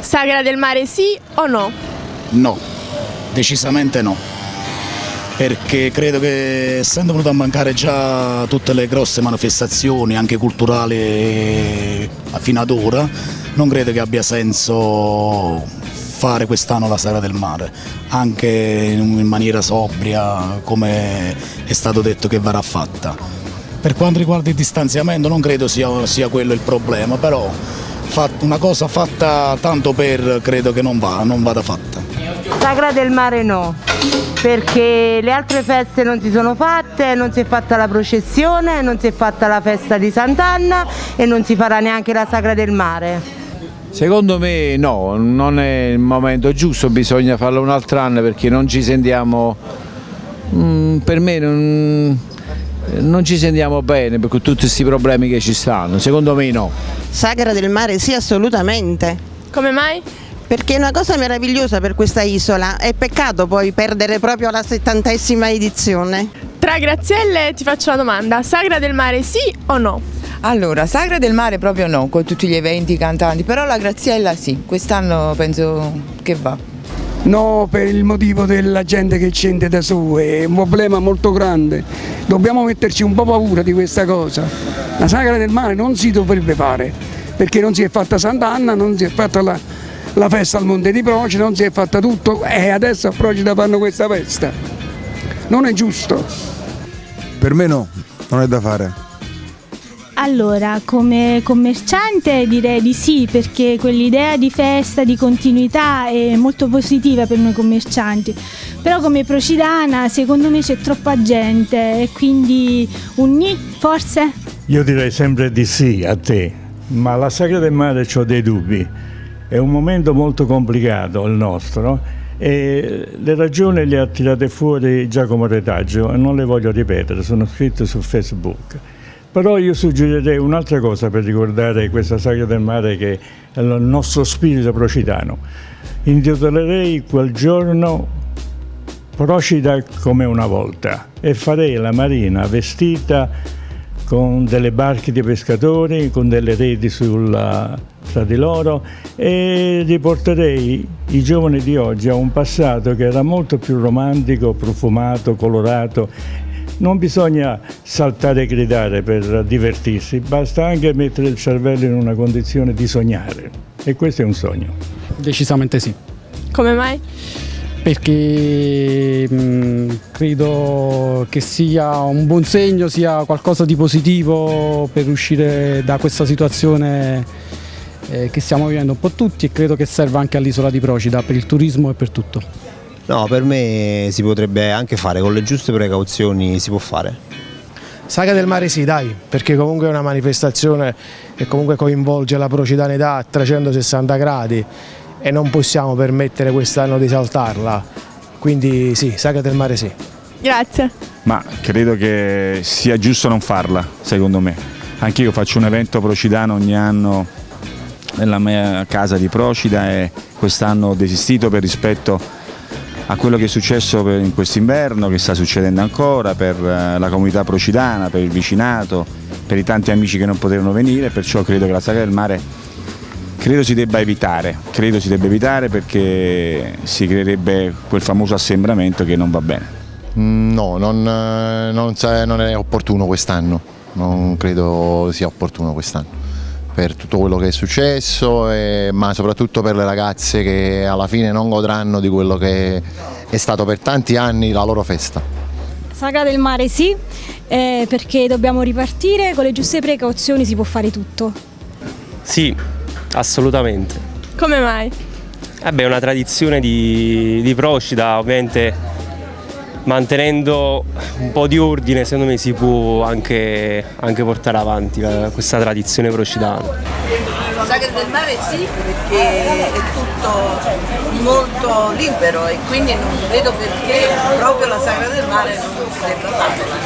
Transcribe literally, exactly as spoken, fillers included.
Sagra del Mare sì o no? No, decisamente no, perché credo che essendo venuto a mancare già tutte le grosse manifestazioni, anche culturali fino ad ora, non credo che abbia senso fare quest'anno la Sagra del Mare, anche in maniera sobria, come è stato detto che verrà fatta. Per quanto riguarda il distanziamento non credo sia, sia quello il problema, però una cosa fatta tanto per credo che non, va, non vada fatta. Sagra del Mare no, perché le altre feste non si sono fatte, non si è fatta la processione, non si è fatta la festa di Sant'Anna e non si farà neanche la Sagra del Mare. Secondo me no, non è il momento giusto, bisogna farlo un altro anno perché non ci sentiamo, mm, per me non, non ci sentiamo bene per tutti questi problemi che ci stanno, secondo me no. Sagra del Mare sì, assolutamente. Come mai? Perché è una cosa meravigliosa per questa isola, è peccato poi perdere proprio la settantesima edizione. Tra Grazielle ti faccio una domanda, Sagra del Mare sì o no? Allora, Sagra del Mare proprio no, con tutti gli eventi, i cantanti, però la Graziella sì, quest'anno penso che va. No, per il motivo della gente che scende da su, è un problema molto grande, dobbiamo metterci un po' paura di questa cosa. La Sagra del Mare non si dovrebbe fare, perché non si è fatta Sant'Anna, non si è fatta la, la festa al Monte di Procida, non si è fatta tutto e adesso a Procida fanno questa festa. Non è giusto. Per me no, non è da fare. Allora, come commerciante direi di sì, perché quell'idea di festa, di continuità è molto positiva per noi commercianti, però come procidana secondo me c'è troppa gente e quindi un ni forse? Io direi sempre di sì a te, ma la Sagra del Mare ho dei dubbi, è un momento molto complicato il nostro e le ragioni le ha tirate fuori Giacomo Retaggio e non le voglio ripetere, sono scritte su Facebook. Però io suggerirei un'altra cosa per ricordare questa Sagra del Mare che è il nostro spirito procidano. Intitolerei quel giorno Procida come una volta e farei la marina vestita con delle barche di pescatori, con delle reti sulla, tra di loro e riporterei i giovani di oggi a un passato che era molto più romantico, profumato, colorato. Non bisogna saltare e gridare per divertirsi, basta anche mettere il cervello in una condizione di sognare e questo è un sogno. Decisamente sì. Come mai? Perché mh, credo che sia un buon segno, sia qualcosa di positivo per uscire da questa situazione eh, che stiamo vivendo un po' tutti e credo che serva anche all'isola di Procida per il turismo e per tutto. No, per me si potrebbe anche fare, con le giuste precauzioni si può fare. Sagra del Mare sì, dai, perché comunque è una manifestazione che comunque coinvolge la procidanità a trecentosessanta gradi e non possiamo permettere quest'anno di saltarla, quindi sì, Sagra del Mare sì. Grazie. Ma credo che sia giusto non farla, secondo me. Anch'io faccio un evento procidano ogni anno nella mia casa di Procida e quest'anno ho desistito per rispetto a quello che è successo in quest'inverno, che sta succedendo ancora, per la comunità procidana, per il vicinato, per i tanti amici che non potevano venire, perciò credo che la Sagra del Mare credo si debba evitare, credo si debba evitare perché si creerebbe quel famoso assembramento che non va bene. No, non, non, non è opportuno quest'anno, non credo sia opportuno quest'anno. Per tutto quello che è successo, e, ma soprattutto per le ragazze che alla fine non godranno di quello che è stato per tanti anni la loro festa. Sagra del Mare sì, eh, perché dobbiamo ripartire, con le giuste precauzioni si può fare tutto. Sì, assolutamente. Come mai? Eh beh, è una tradizione di, di Procida, ovviamente mantenendo un po' di ordine secondo me si può anche, anche portare avanti la, questa tradizione procidana. Sagra del Mare sì, perché è tutto molto libero e quindi non vedo perché proprio la Sagra del Mare non si debba fare.